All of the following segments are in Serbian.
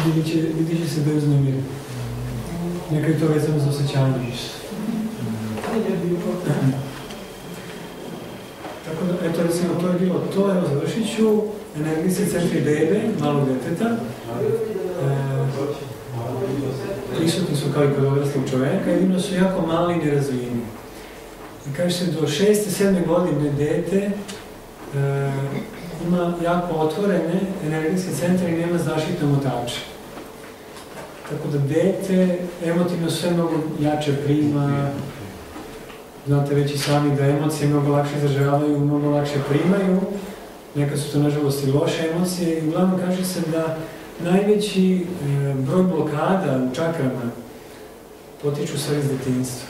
vidit će se da je uznemiren. Nekaj je to vezano za osjećanje. Tako da, eto, recimo, to je bilo to, evo, završit ću. Energijski centri bebe, malog deteta, prisutni su kao i kod odraslog čoveka, jedino su jako mali i nerazvijeni. I kaže se, do 6. 7. godine dete ima jako otvorene energijske centre i nema zaštitne omotače. Tako da dete emotivno sve mnogo jače prima, znate već i sami da emocije mnogo lakše izražavaju, mnogo lakše primaju, nekad su to nažalost i loše emocije i uglavnom kaže se da najveći broj blokada u čakrama potiču sve iz detinjstva.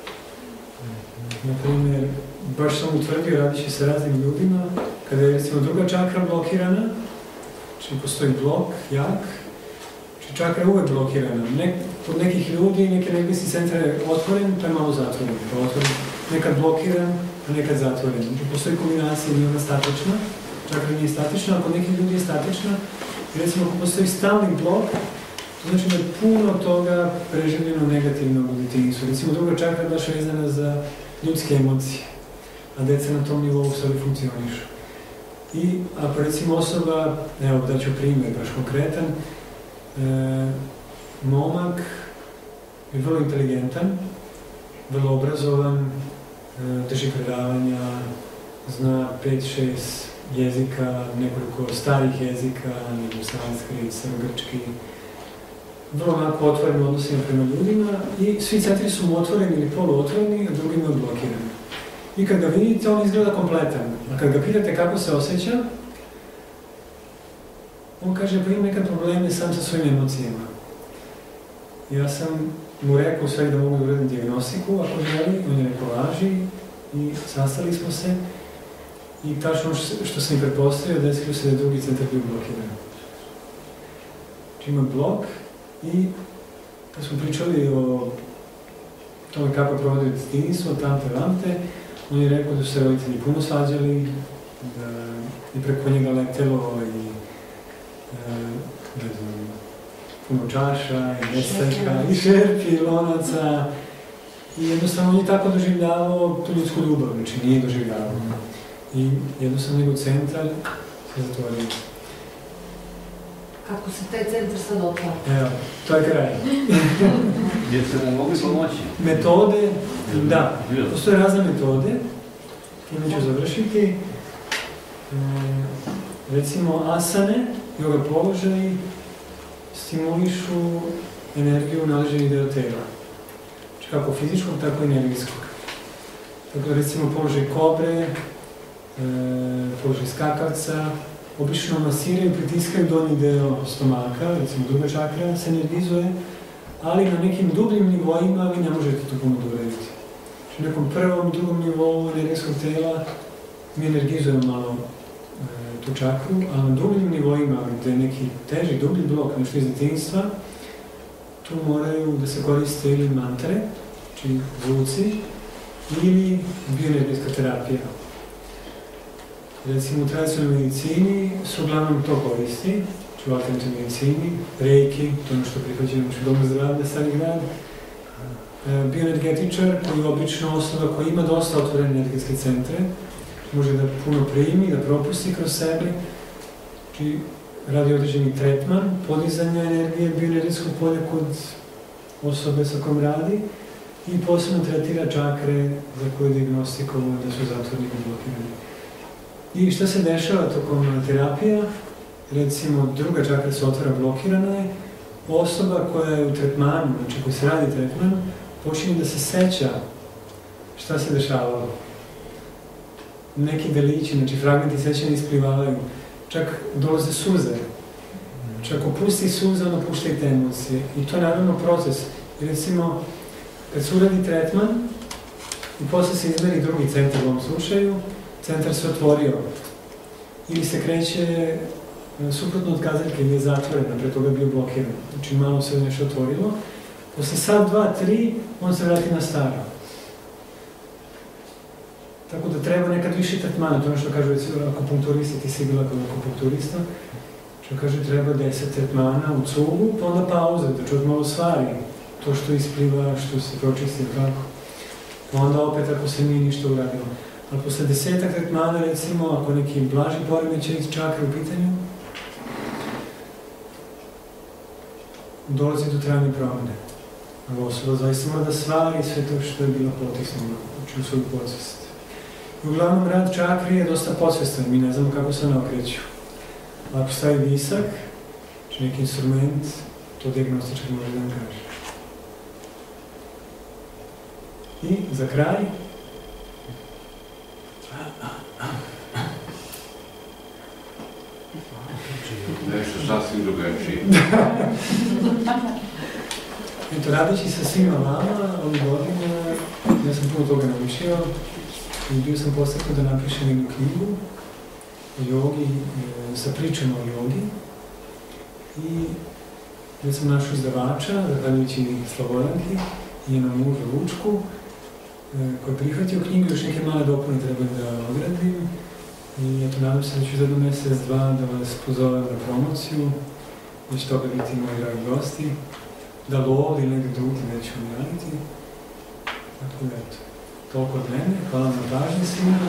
Naprimjer, baš sam utvrdio radići sa raznim ljudima, kada je recimo druga čakra blokirana, znači postoji blok, jak, znači čakra je uvek blokirana. Kod nekih ljudi, neki energijski centar je otvoren, pa je malo zatvoren, pa otvoren, nekad blokiran, a nekad zatvoren. Znači postoji kombinacija, nije ona statična, čakra nije statična, a kod nekih ljudi je statična. I recimo, ako postoji stalni blok, to znači da je puno toga preživljeno negativno u detinjstvu. Recimo, druga čakra je baš vezana za ljudske emocije, a deca na tom nivou sebi funkcionišu. I ako recimo osoba, evo daću primjer, baš konkretan, momak je vrlo inteligentan, vrlo obrazovan, drži predavanja, zna 5-6 jezika, nekoliko starih jezika, sanskrit, starogrčki, vrlo onako otvoreni odnosima prema ljudima i svi centri su mu otvoreni ili poluotvoreni, a drugima je blokirani. I kad ga vidite, on izgleda kompletan. A kad ga pitate kako se osjeća, on kaže pa ima nekad probleme sam sa svojim emocijama. Ja sam mu rekao u sve da mogu da uradim dijagnostiku, ako želi, on je rekao laži i sastali smo se. I tačno što sam i pretpostavio, desilo se da je drugi centar bio blokiran. Znači ima blok i kad smo pričali o tome kako provoditi detinjstvo, tamte, on je rekao da su se roditelji puno svađali, da je preko njega letelo i ne znam, puno čaša i mesteka i šerpi i lonaca i jednostavno on je tako doživljavao tu ljudsku ljubav, znači nije doživljavao. I jednostavno njegov centar se zatvorio. Kako se taj centar sad otvara? Evo, to je kraj. Gdje se mu mogli pomoći? Metode, da, postoje razne metode, time ću završiti. Recimo asane, yoga položaji, stimulišu energiju naleženih dela tela. Znači kako fizičkog, tako i energijskog. Tako da recimo položaj kobre, položaj skakavca, obično masiraju i pritiskaju donji deo stomaka, recimo druga čakra se energizuje, ali na nekim dubljim nivoima vi ne možete to puno uraditi. Znači na nekom prvom, drugom nivou energijskog tela mi energizujemo malo tu čakru, a na dubljim nivoima, gde je neki teži, dublji blok, nešto iz detinjstva, tu moraju da se koriste ili mantre, znači zvuci, ili bioenergetska terapija. Recimo u tradicionalnoj medicini se uglavnom to koristi, znači u alternativnoj medicini, reiki, to je ono što prihođeno u Domu zdravlja, Stari grad. Bioenergetičar, koji je obično osoba koja ima dosta otvorene energetske centre, može da puno primi, da propusti kroz sebe, znači radi određeni tretman, podizanja energije bioenergetskog polja kod osobe sa kojom radi i posebno tretira čakre za koje je diagnostikovano da su zatvoreni i blokirani. I šta se dešava tokom terapija? Recimo, druga čakra se otvara, blokirana je. Osoba koja je u tretmanu, znači koja se radi tretman, počinje da se seća šta se dešavalo. Neki delići, znači fragmenti sećanja isplivavaju. Čak dolaze suze. Čak opusti suze, onda pušta i te emocije. I to je naravno proces. Recimo, kad se uradi tretman i posle se izmeri drugi centar u ovom slučaju, centar se otvorio ili se kreće suprotno od kazaljke ili je zatvorena, pre toga je bio blokiran. Znači malo se nešto otvorilo. Posle sad 2, 3, on se vrati na staro. Tako da treba nekad više tretmana, to je ono što kažu akupunkturisti, ti si bila kao akupunkturista. Što kaže, treba 10 tretmana u cugu, pa onda pauza, da čovjek malo stvari to što ispliva, što se pročisti, kako. Pa onda opet ako se nije ništa uradilo. Ali posle 10 tretmana, recimo, ako neki blaži poremećaj čakre u pitanju, dolazi do trajne promene. Ali osoba zaista mora da stvari sve to što je bilo potisnuto, znači u svoju podsvest. I uglavnom, rad čakri je dosta podsvestan, mi ne znamo kako se ona okreću. Ako stavi visak, znači neki instrument, to dijagnostičar može da nam kaže. I za kraj, Nešto sasvim drugačije. Eto, radeći sa svima vama, ovih godina, ja sam puno toga naučio i bio sam postaknut da napišem jednu knjigu o jogi, sa pričama o jogi. I ja sam našao izdavača, zahvaljujući Slobodanki i njenom mužu Vučku, koji je prihvatio knjigu, još neke male dopune treba da odradim. I eto, nadam se da ću za jedno mjesec, dva da vas pozovem na promociju, da će toga biti moji dragi gosti, da li ovdje ili negdje drugdje nećemo javiti. Tako da eto, toliko od mene, hvala na pažnji svima.